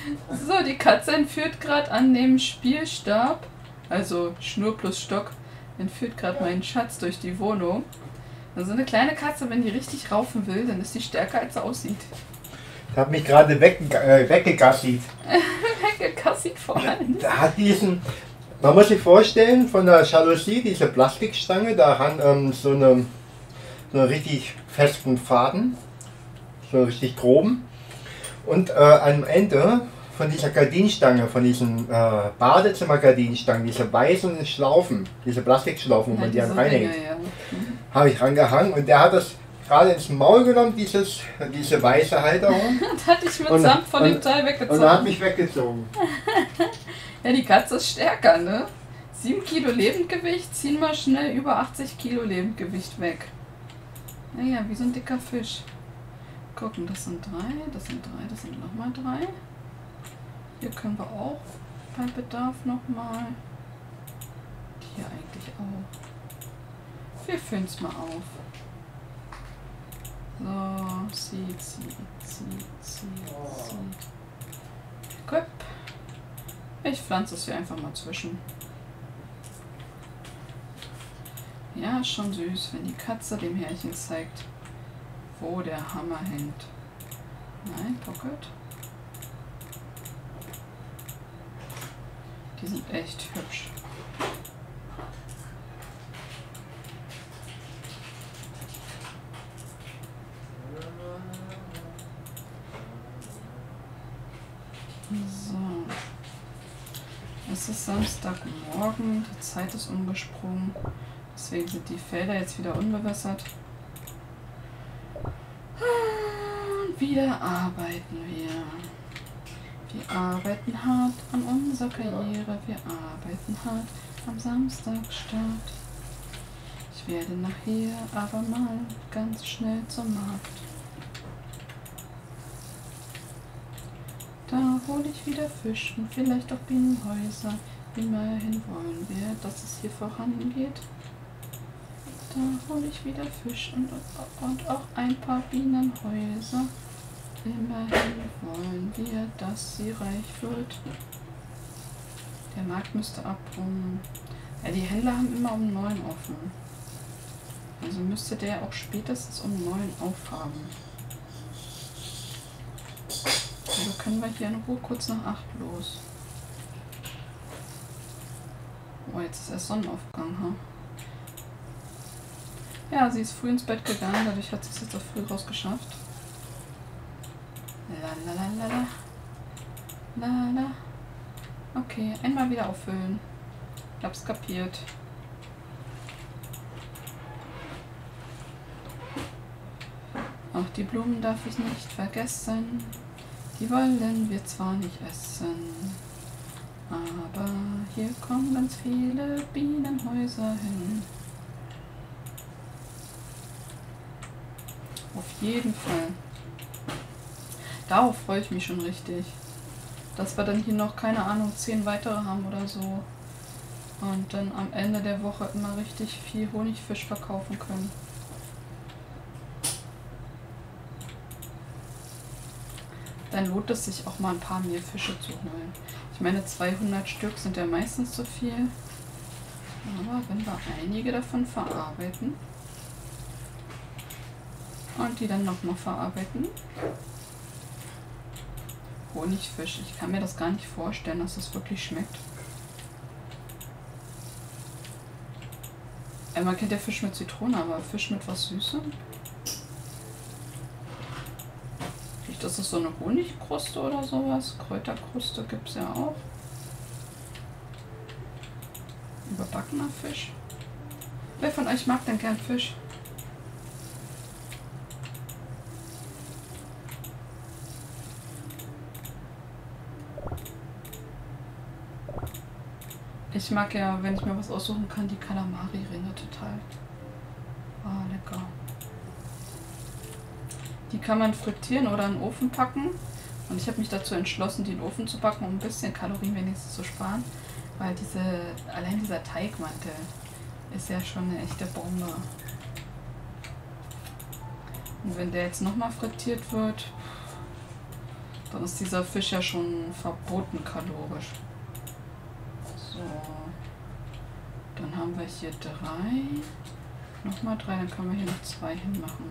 So, die Katze entführt gerade an dem Spielstab, also Schnur plus Stock, entführt gerade meinen Schatz durch die Wohnung. Also eine kleine Katze, wenn die richtig raufen will, dann ist die stärker, als sie aussieht. Ich habe mich gerade weggegassiert. Weggekassiert vor allem. Da hat diesen, man muss sich vorstellen, von der Jalousie, diese Plastikstange, da hat so einen richtig festen Faden, so richtig groben. Und am Ende von dieser Gardinenstange, von diesen Badezimmer-Gardinenstangen, diese weißen Schlaufen, diese Plastikschlaufen, wo man die reinhängt, habe ich rangehangen und der hat das gerade ins Maul genommen, diese weiße Halterung. Das hatte ich mit Samt von dem Teil weggezogen. Und er hat mich weggezogen. Ja, die Katze ist stärker, ne? 7 Kilo Lebendgewicht, ziehen wir schnell über 80 Kilo Lebendgewicht weg. Naja, wie so ein dicker Fisch. Gucken, das sind 3, das sind 3, das sind nochmal 3. Hier können wir auch bei Bedarf nochmal. Hier eigentlich auch. Wir füllen es mal auf. So, zieht. Gut. Ich pflanze es hier einfach mal zwischen. Ja, schon süß, wenn die Katze dem Härchen zeigt, wo der Hammer hängt. Nein, Pocket. Die sind echt hübsch. So. Es ist Samstagmorgen, die Zeit ist umgesprungen. Deswegen sind die Felder jetzt wieder unbewässert. Und wieder arbeiten wir. Wir arbeiten hart an unserer Karriere. Wir arbeiten hart am Samstagstart. Ich werde nachher aber mal ganz schnell zum Markt. Da hole ich wieder Fisch und vielleicht auch Bienenhäuser. Immerhin wollen wir, dass es hier vorangeht. Da hole ich wieder Fisch und auch ein paar Bienenhäuser. Immerhin wollen wir, dass sie reich wird. Der Markt müsste ab ja, die Händler haben immer um 9 offen. Also müsste der auch spätestens um 9 aufhaben. Also können wir hier in Ruhe kurz nach 8 los. Oh, jetzt ist erst Sonnenaufgang, ha? Ja, sie ist früh ins Bett gegangen, dadurch hat sie es jetzt auch früh rausgeschafft. Lala. Okay, einmal wieder auffüllen. Ich hab's kapiert. Auch die Blumen darf ich nicht vergessen. Die wollen wir zwar nicht essen, aber hier kommen ganz viele Bienenhäuser hin. Auf jeden Fall. Darauf freue ich mich schon richtig. Dass wir dann hier noch, keine Ahnung, 10 weitere haben oder so. Und dann am Ende der Woche immer richtig viel Honigfisch verkaufen können. Dann lohnt es sich auch mal ein paar mehr Fische zu holen. Ich meine, 200 Stück sind ja meistens zu viel. Aber wenn wir einige davon verarbeiten und die dann nochmal verarbeiten. Honigfisch. Ich kann mir das gar nicht vorstellen, dass das wirklich schmeckt. Man kennt ja Fisch mit Zitrone, aber Fisch mit was Süßem? Das ist so eine Honigkruste oder sowas. Kräuterkruste gibt es ja auch. Überbackener Fisch. Wer von euch mag denn gern Fisch? Ich mag ja, wenn ich mir was aussuchen kann, die Kalamari-Ringe total. Oh, lecker. Die kann man frittieren oder in den Ofen packen. Und ich habe mich dazu entschlossen, die in den Ofen zu packen, um ein bisschen Kalorien wenigstens zu sparen. Weil allein dieser Teigmantel ist ja schon eine echte Bombe. Und wenn der jetzt nochmal frittiert wird, Dann ist dieser Fisch ja schon verboten kalorisch. So. Dann haben wir hier 3. Nochmal 3, dann können wir hier noch 2 hinmachen.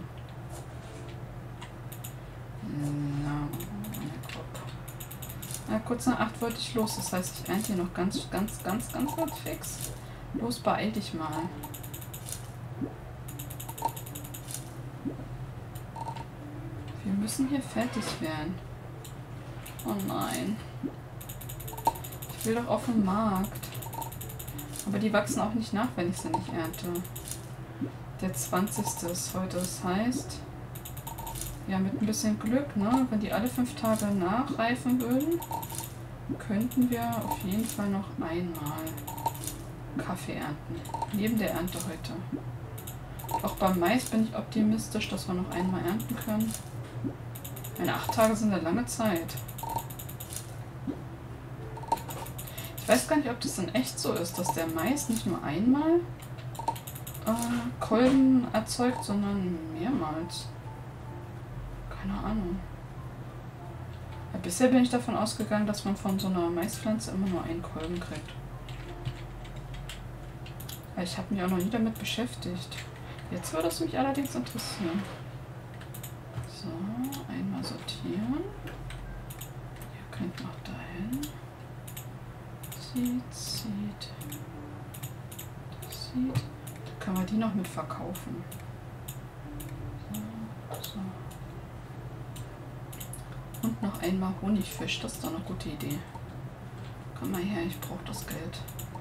Na, kurz nach 8 wollte ich los. Das heißt, ich ernte hier noch ganz fix. Los, beeil dich mal. Wir müssen hier fertig werden. Oh nein. Ich will doch auf den Markt. Aber die wachsen auch nicht nach, wenn ich sie nicht ernte. Der 20. ist heute. Das heißt, ja, mit ein bisschen Glück, ne, wenn die alle 5 Tage nachreifen würden, könnten wir auf jeden Fall noch einmal Kaffee ernten. Neben der Ernte heute. Auch beim Mais bin ich optimistisch, dass wir noch einmal ernten können. Meine 8 Tage sind eine lange Zeit. Ich weiß gar nicht, ob das in echt so ist, dass der Mais nicht nur einmal Kolben erzeugt, sondern mehrmals. Keine Ahnung. Ja, bisher bin ich davon ausgegangen, dass man von so einer Maispflanze immer nur einen Kolben kriegt. Ja, ich habe mich auch noch nie damit beschäftigt. Jetzt würde es mich allerdings interessieren. So, einmal sortieren. Ihr könnt noch dahin. Seed. Da können wir die noch mit verkaufen. So. Und noch einmal Honigfisch, das ist doch eine gute Idee. Komm mal her, ich brauche das Geld.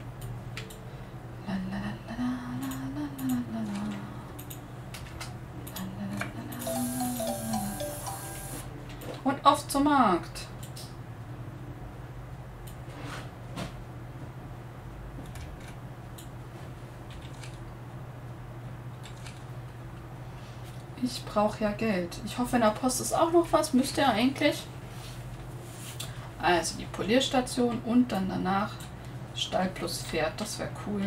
Und auf zum Markt. Ich brauche ja Geld. Ich hoffe, in der Post ist auch noch was. Müsste ja eigentlich. Also die Polierstation und dann danach Stall plus Pferd. Das wäre cool.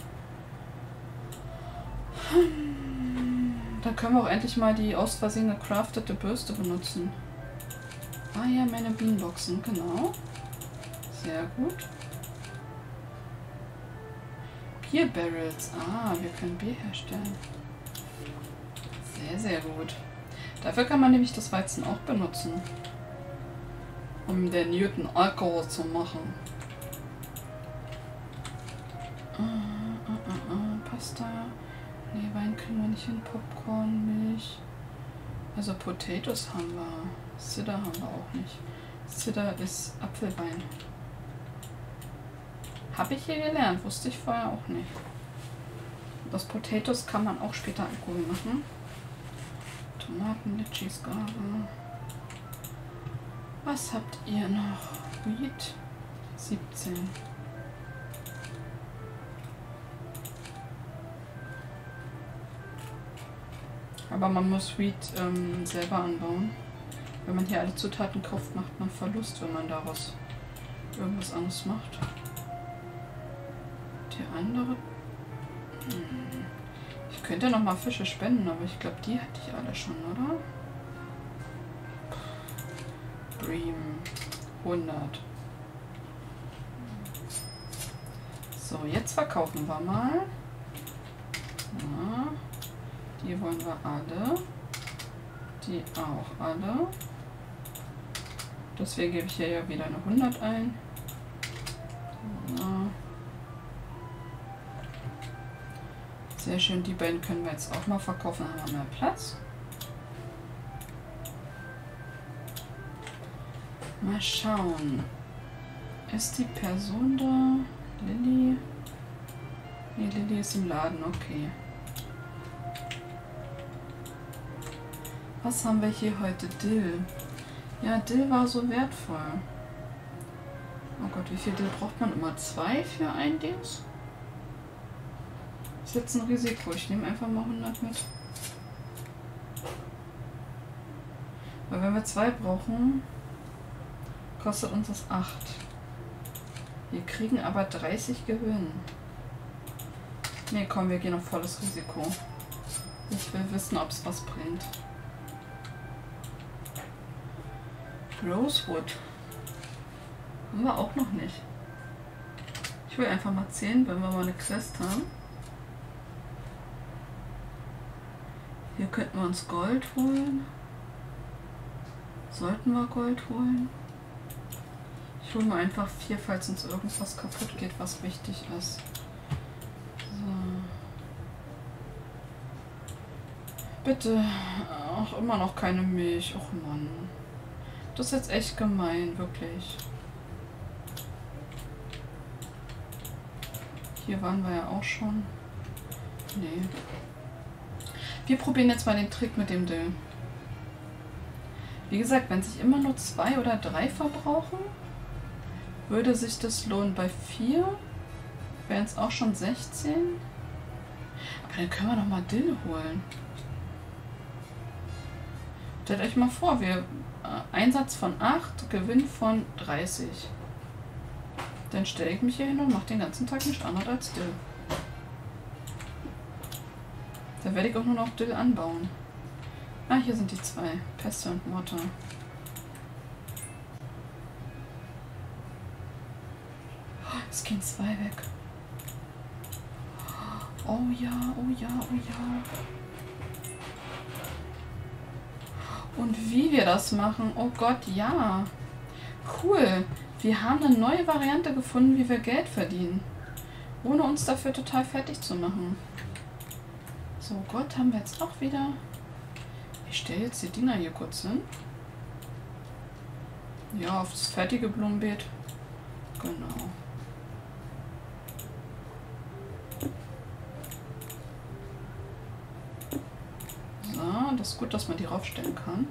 Dann können wir auch endlich mal die aus Versehen gecraftete Bürste benutzen. Ah ja, meine Bienenboxen, genau. Sehr gut. Bierbarrels. Ah, wir können Bier herstellen. Sehr, sehr gut. Dafür kann man nämlich das Weizen auch benutzen. Um den Newton Alkohol zu machen. Pasta. Nee, Wein kriegen wir nicht hin. Popcorn, Milch. Also Potatoes haben wir. Cider haben wir auch nicht. Cider ist Apfelwein. Habe ich hier gelernt. Wusste ich vorher auch nicht. Aus Potatoes kann man auch später Alkohol machen. Tomaten, Litchis, Gare. Was habt ihr noch? Wheat 17. Aber man muss Wheat selber anbauen. Wenn man hier alle Zutaten kauft, macht man Verlust, wenn man daraus irgendwas anderes macht. Die andere... Ich könnte noch mal Fische spenden, aber ich glaube, die hatte ich alle schon, oder? Bream 100. So, jetzt verkaufen wir mal. Ja, die wollen wir alle. Die auch alle. Deswegen gebe ich hier ja wieder eine 100 ein. So. Sehr schön, die beiden können wir jetzt auch mal verkaufen, dann haben wir mehr Platz. Mal schauen. Ist die Person da? Lilly? Nee, Lilly ist im Laden, okay. Was haben wir hier heute? Dill. Ja, Dill war so wertvoll. Oh Gott, wie viel Dill braucht man? Immer 2 für ein Dings? Das ist jetzt ein Risiko. Ich nehme einfach mal 100 mit. Weil wenn wir 2 brauchen, kostet uns das 8. Wir kriegen aber 30 Gewinn. Ne, komm, wir gehen auf volles Risiko. Ich will wissen, ob es was bringt. Rosewood. Haben wir auch noch nicht. Ich will einfach mal 10, wenn wir mal eine Quest haben. Hier könnten wir uns Gold holen. Sollten wir Gold holen? Ich hole mal einfach 4, falls uns irgendwas kaputt geht, was wichtig ist. So. Bitte. Ach, immer noch keine Milch. Och Mann. Das ist jetzt echt gemein, wirklich. Hier waren wir ja auch schon. Nee. Wir probieren jetzt mal den Trick mit dem Dill. Wie gesagt, wenn sich immer nur 2 oder 3 verbrauchen, würde sich das lohnen. Bei 4 wären es auch schon 16. Aber dann können wir noch mal Dill holen. Stellt euch mal vor, wir Einsatz von 8, Gewinn von 30. Dann stelle ich mich hier hin und mache den ganzen Tag nichts anderes als Dill. Da werde ich auch nur noch Dill anbauen. Ah, hier sind die 2. Peste und Motte. Es gehen 2 weg. Oh ja, oh ja, oh ja. Und wie wir das machen, oh Gott, ja. Cool. Wir haben eine neue Variante gefunden, wie wir Geld verdienen. Ohne uns dafür total fertig zu machen. So, Gott, haben wir jetzt auch wieder. Ich stelle jetzt die Dinger hier kurz hin. Ja, auf das fertige Blumenbeet. Genau. So, das ist gut, dass man die raufstellen kann.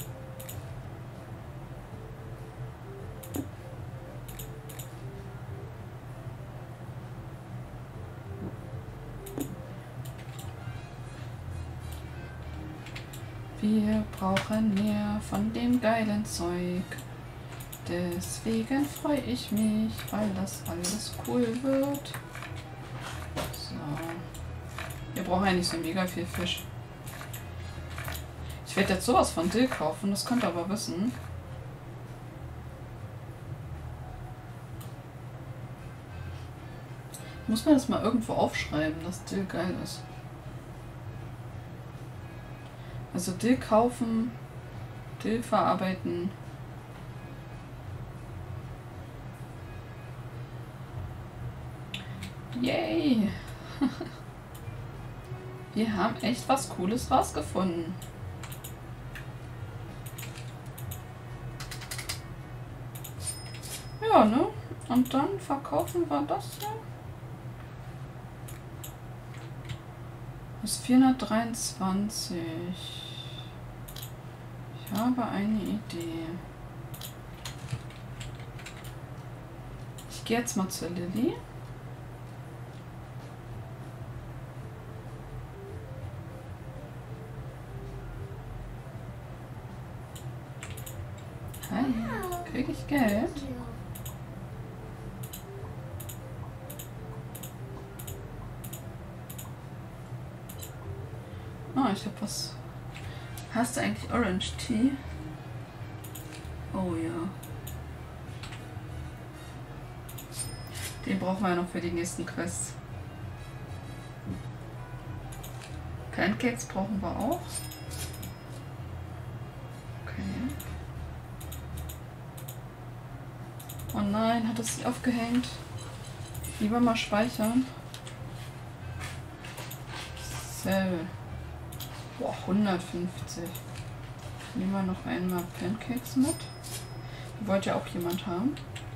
Wir brauchen mehr von dem geilen Zeug. Deswegen freue ich mich, weil das alles cool wird. So. Wir brauchen ja nicht so mega viel Fisch. Ich werde jetzt sowas von Dill kaufen, das könnt ihr aber wissen. Muss man das mal irgendwo aufschreiben, dass Dill geil ist. Also Dill kaufen, Dill verarbeiten. Yay! Wir haben echt was Cooles rausgefunden. Ja, ne? Und dann verkaufen wir das hier. Das ist 423. Ich habe eine Idee. Ich gehe jetzt mal zur Lilly. Hi, kriege ich Geld? Ah, ich habe was. Hast du eigentlich Orange Tea? Oh ja. Den brauchen wir ja noch für die nächsten Quests. Pancakes brauchen wir auch. Okay. Oh nein, hat es sich aufgehängt. Lieber mal speichern. Cell. Boah, 150. Nehmen wir noch einmal Pancakes mit. Die wollte ja auch jemand haben.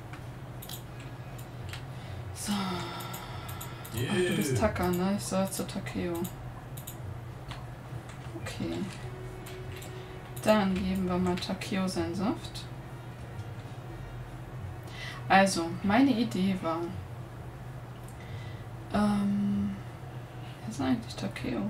So. Ach, du bist Taka, ne? Ich soll zu Takeo. Okay. Dann geben wir mal Takeo seinen Saft. Also, meine Idee war... was ist eigentlich Takeo?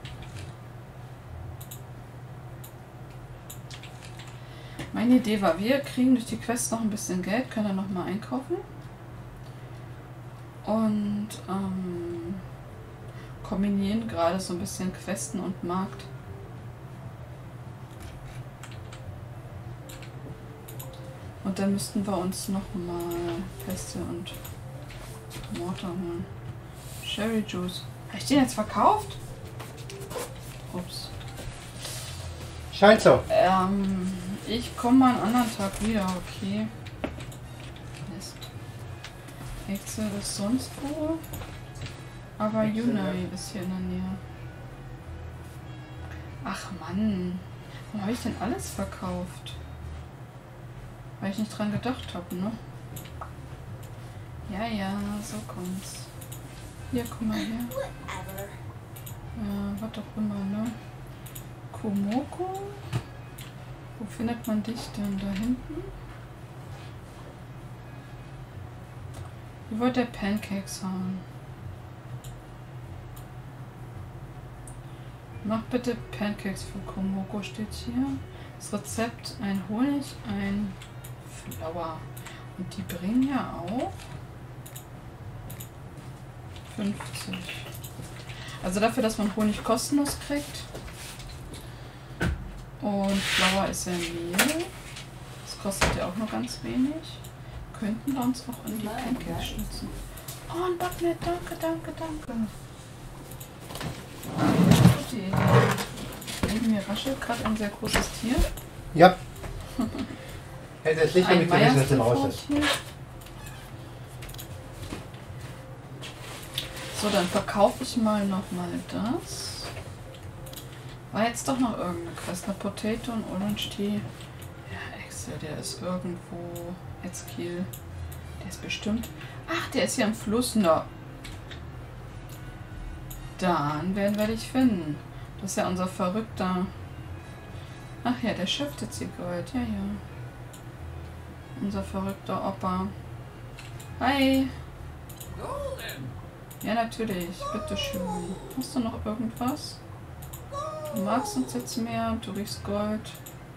Meine Idee war, wir kriegen durch die Quest noch ein bisschen Geld, können dann nochmal einkaufen. Und kombinieren gerade so ein bisschen Questen und Markt. Und dann müssten wir uns nochmal Peste und Mortar holen. Cherry Juice. Habe ich den jetzt verkauft? Ups. Scheint so. Ich komme mal einen anderen Tag wieder, okay. Mist. Excel ist sonst wo. Aber Unai ist hier in der Nähe. Ach Mann. Warum habe ich denn alles verkauft? Weil ich nicht dran gedacht habe, ne? Ja, ja, so kommt's. Hier, guck mal her. Was auch immer, ne? Komoko? Wo findet man dich denn? Da hinten? Ich wollte Pancakes haben. Mach bitte Pancakes für Komoko, steht hier. Das Rezept: ein Honig, ein Flour. Und die bringen ja auch 50. Also dafür, dass man Honig kostenlos kriegt. Und Flour ist ja Mehl. Das kostet ja auch nur ganz wenig. Könnten wir uns auch in die Pancakes schnitzen. Oh, ein Backnet, danke, danke, danke. Neben mir raschelt gerade ein sehr großes Tier. Ja. Hätte es nicht damit Ein gerechnet, dass er raus ist. So, dann verkaufe ich mal nochmal das. War jetzt doch noch irgendeine Quest. Eine Potato und Orange Tea. Ja, Excel, der ist irgendwo. Etzkiel. Der ist bestimmt. Ach, der ist hier am Fluss. Na. Dann werden wir dich finden. Das ist ja unser Verrückter. Ach ja, der schöpft sie Gold. Ja, ja. Unser verrückter Opa. Hi. Ja, natürlich. Bitteschön. Hast du noch irgendwas? Du magst uns jetzt mehr. Du riechst Gold.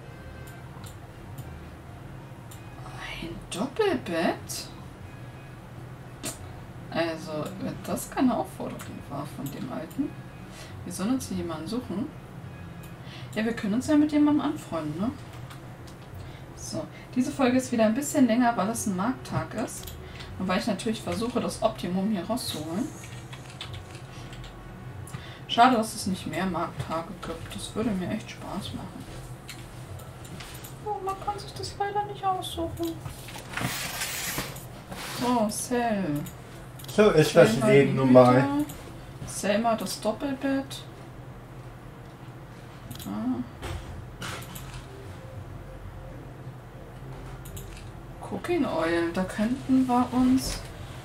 Ein Doppelbett? Also, wenn das keine Aufforderung war von dem Alten. Wir sollen uns hier jemanden suchen. Ja, wir können uns ja mit jemandem anfreunden, ne? So, diese Folge ist wieder ein bisschen länger, weil es ein Markttag ist. Und weil ich natürlich versuche, das Optimum hier rauszuholen. Schade, dass es nicht mehr Markttage gibt. Das würde mir echt Spaß machen. Oh, man kann sich das leider nicht aussuchen. So, Cell. So ist das Leben nun mal. Selma das Doppelbett. Ah. Cooking Oil, da könnten wir uns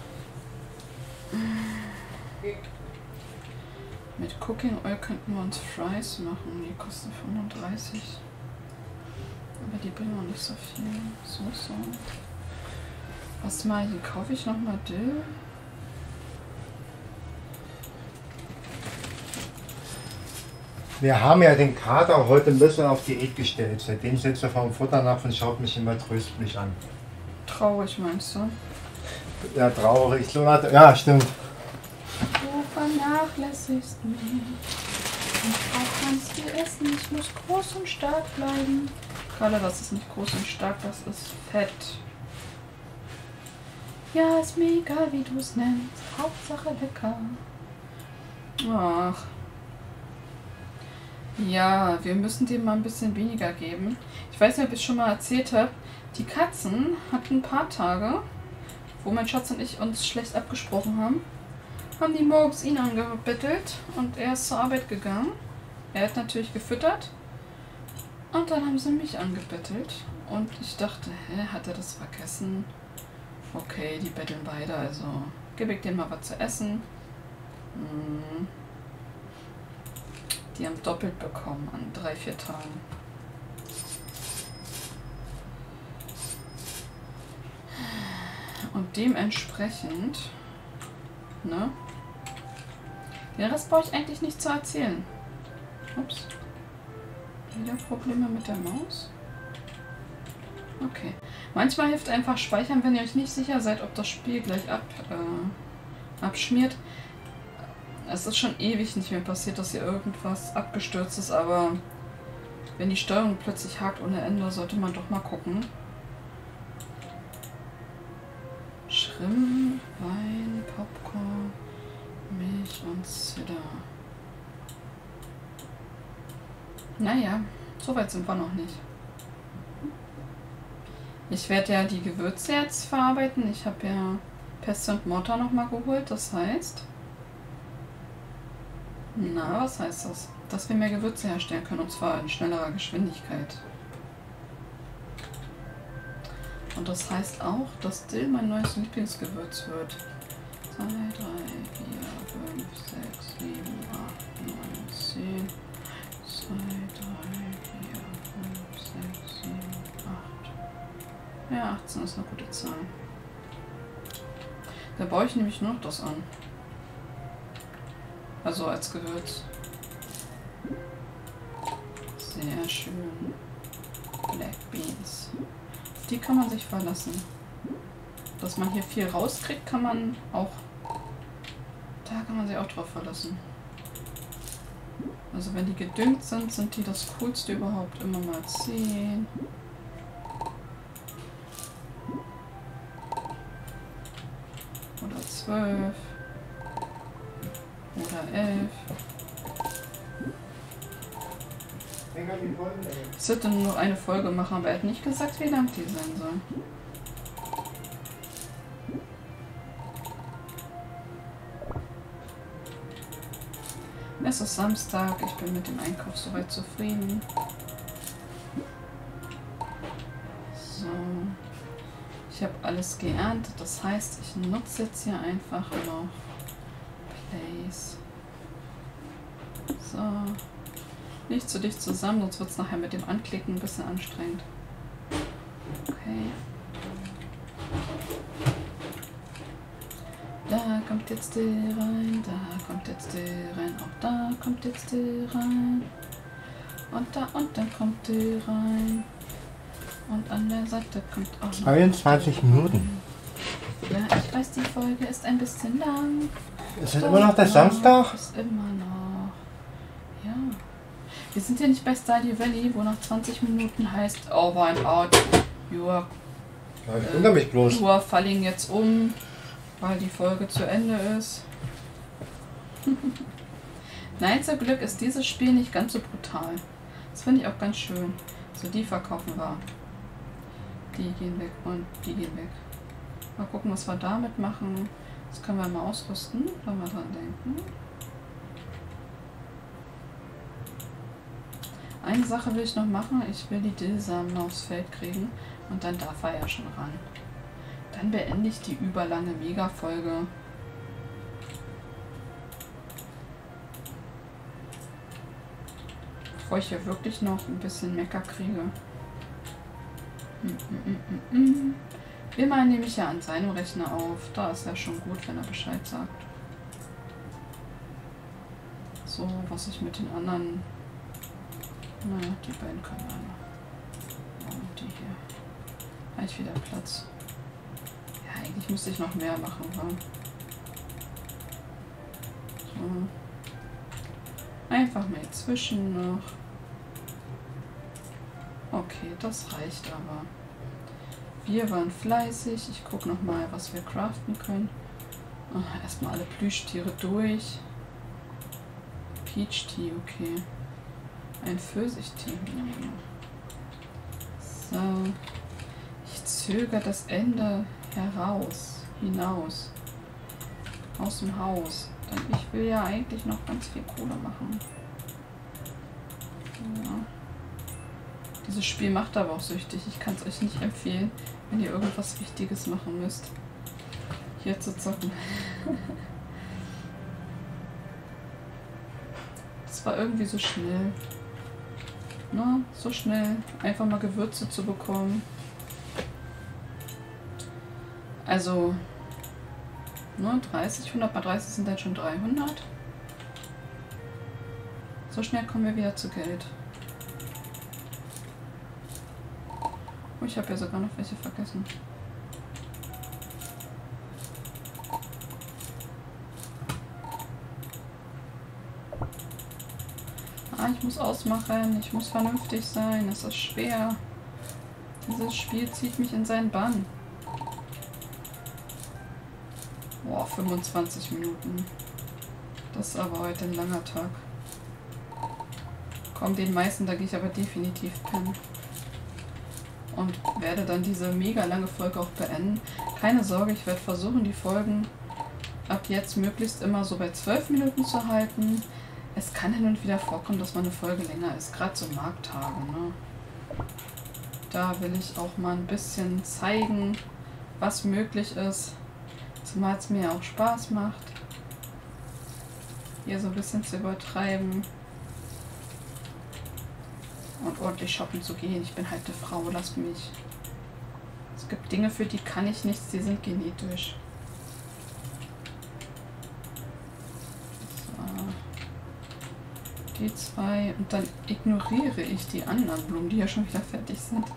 mit Cooking Oil könnten wir uns Fries machen. Die kosten 35. Aber die bringen auch nicht so viel. So. Was mal, hier kaufe ich nochmal Dill. Wir haben ja den Kater heute ein bisschen auf Diät gestellt. Seitdem sitzt er vom Futternapf und schaut mich immer tröstlich an. Traurig, meinst du? Ja, traurig. So ja, stimmt. Du vernachlässigst mich. Und auch ganz viel essen. Ich muss groß und stark bleiben. Gerade das ist nicht groß und stark, das ist fett. Ja, ist mir egal, wie du es nennst. Hauptsache lecker. Ach. Ja, wir müssen dem mal ein bisschen weniger geben. Ich weiß nicht, ob ich schon mal erzählt habe. Die Katzen hatten ein paar Tage, wo mein Schatz und ich uns schlecht abgesprochen haben. Haben die morgens ihn angebettelt und er ist zur Arbeit gegangen. Er hat natürlich gefüttert. Und dann haben sie mich angebettelt. Und ich dachte, hat er das vergessen? Okay, die betteln beide, also gebe ich denen mal was zu essen. Die haben doppelt bekommen an 3-4 Tagen. Und dementsprechend, ne? Den Rest brauche ich eigentlich nicht zu erzählen. Ups. Wieder Probleme mit der Maus? Okay. Manchmal hilft einfach speichern, wenn ihr euch nicht sicher seid, ob das Spiel gleich abschmiert. Es ist schon ewig nicht mehr passiert, dass hier irgendwas abgestürzt ist, aber wenn die Steuerung plötzlich hakt ohne Ende, sollte man doch mal gucken. Rim, Wein, Popcorn, Milch und Cider. Naja, so weit sind wir noch nicht. Ich werde ja die Gewürze jetzt verarbeiten. Ich habe ja Peste und Mortar nochmal geholt. Das heißt... Na, was heißt das? Dass wir mehr Gewürze herstellen können, und zwar in schnellerer Geschwindigkeit. Und das heißt auch, dass Dill mein neues Lieblingsgewürz wird. 2, 3, 4, 5, 6, 7, 8, 9, 10. 2, 3, 4, 5, 6, 7, 8. Ja, 18 ist eine gute Zahl. Da baue ich nämlich nur noch das an. Also als Gewürz. Sehr schön. Black Beans. Die kann man sich verlassen. Dass man hier viel rauskriegt, kann man auch... Da kann man sich auch drauf verlassen. Also wenn die gedüngt sind, sind die das coolste überhaupt. Immer mal 10. Oder 12. Oder 11. Ich sollte nur eine Folge machen, aber er hat nicht gesagt, wie lang die sein soll. Es ist Samstag, ich bin mit dem Einkauf soweit zufrieden. So. Ich habe alles geerntet, das heißt, ich nutze jetzt hier einfach noch Place. So. Nicht zu dicht zusammen, sonst wird es nachher mit dem Anklicken ein bisschen anstrengend. Okay. Da kommt jetzt die rein, da kommt jetzt die rein, auch da kommt jetzt die rein. Und dann kommt die rein. Und an der Seite kommt auch noch 22 Minuten. Ja, ich weiß, die Folge ist ein bisschen lang. Ist es immer noch der Samstag? Ist immer noch. Ja. Wir sind ja nicht bei Stardew Valley, wo nach 20 Minuten heißt Over and Out. You are, Ja, ich wundere mich bloß. you are falling jetzt um, weil die Folge zu Ende ist. Nein, zum Glück ist dieses Spiel nicht ganz so brutal. Das finde ich auch ganz schön. So, die verkaufen wir. Die gehen weg und die gehen weg. Mal gucken, was wir damit machen. Das können wir mal ausrüsten, wenn wir dran denken. Eine Sache will ich noch machen. Ich will die Dillsamen aufs Feld kriegen. Und dann darf er ja schon ran. Dann beende ich die überlange Mega-Folge. Bevor ich hier wirklich noch ein bisschen Mecker kriege. Wir meinen nämlich ja an seinem Rechner auf. Da ist er schon gut, wenn er Bescheid sagt. So, was ich mit den anderen... Naja, die beiden können wir noch. Und die hier. Habe ich wieder Platz. Ja, eigentlich müsste ich noch mehr machen. Wa? So. Einfach mal zwischen noch. Okay, das reicht aber. Wir waren fleißig. Ich gucke noch mal, was wir craften können. Oh, erstmal alle Plüschtiere durch. Peach Tea, okay. Ein Pfirsichtee. So. Ich zögere das Ende hinaus. Aus dem Haus. Denn ich will ja eigentlich noch ganz viel Kohle machen. Ja. Dieses Spiel macht aber auch süchtig. Ich kann es euch nicht empfehlen, wenn ihr irgendwas Wichtiges machen müsst. Hier zu zocken. Das war irgendwie so schnell. Na, so schnell. Einfach mal Gewürze zu bekommen. Also 30, 100 mal 30 sind dann schon 300. So schnell kommen wir wieder zu Geld. Oh, ich habe ja sogar noch welche vergessen. Ah, ich muss ausmachen, ich muss vernünftig sein, es ist schwer. Dieses Spiel zieht mich in seinen Bann. Boah, 25 Minuten. Das ist aber heute ein langer Tag. Komm, den meisten, da gehe ich aber definitiv pennen. Und werde dann diese mega lange Folge auch beenden. Keine Sorge, ich werde versuchen, die Folgen ab jetzt möglichst immer so bei 12 Minuten zu halten. Es kann hin und wieder vorkommen, dass mal eine Folge länger ist, gerade so Markttage, ne? Da will ich auch mal ein bisschen zeigen, was möglich ist. Zumal es mir ja auch Spaß macht, hier so ein bisschen zu übertreiben und ordentlich shoppen zu gehen. Ich bin halt eine Frau, lasst mich. Es gibt Dinge, für die kann ich nichts, die sind genetisch. Die zwei und dann ignoriere ich die anderen Blumen, die ja schon wieder fertig sind.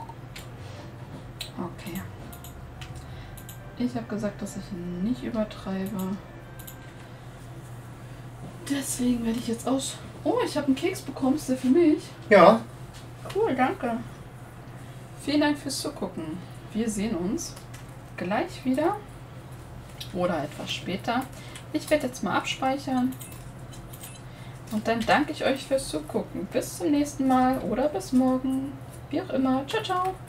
Okay. Ich habe gesagt, dass ich nicht übertreibe. Deswegen werde ich jetzt aus... Oh, ich habe einen Keks bekommen. Ist der für mich? Ja. Cool, danke. Vielen Dank fürs Zugucken. Wir sehen uns gleich wieder oder etwas später. Ich werde jetzt mal abspeichern. Und dann danke ich euch fürs Zugucken. Bis zum nächsten Mal oder bis morgen. Wie auch immer. Ciao, ciao.